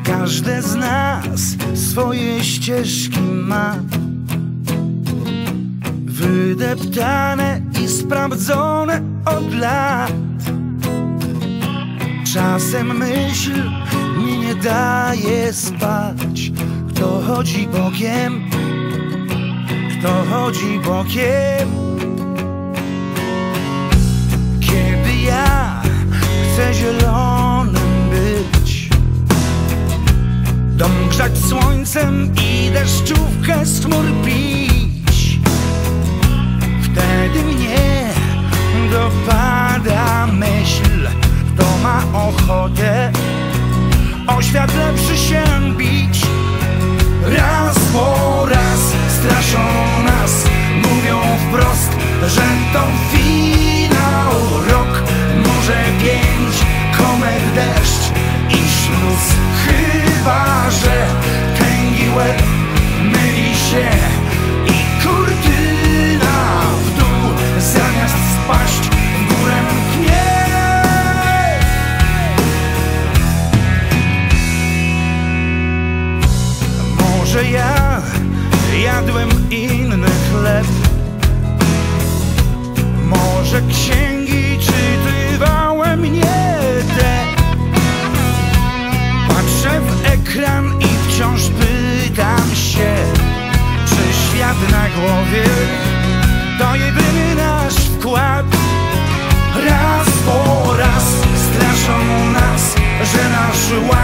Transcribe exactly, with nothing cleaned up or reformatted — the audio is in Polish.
Każde z nas swoje ścieżki ma, wydeptane i sprawdzone od lat. Czasem myśl mi nie daje spać. Kto chodzi bokiem, kto chodzi bokiem. Kiedy ja chcę zielonym być, dom grzać słońcem i deszczówkę z chmur pić, wtedy mnie dopada myśl, kto ma ochotę o świat lepszy się bić. Raz po raz straszą nas, mówią wprost, że to finał. Rok, może pięć, komet, deszcz i śluz. Chyba że tęgi łeb myli się i kurtyna w dół zamiast spaść w górę mknie. Może ja jadłem inny chleb, może księgi czytywałem nie te. Patrzę w ekran i wciąż pytam się, czy świat na głowie to jedyny nasz wkład. Raz po raz straszą nas, że nasz ład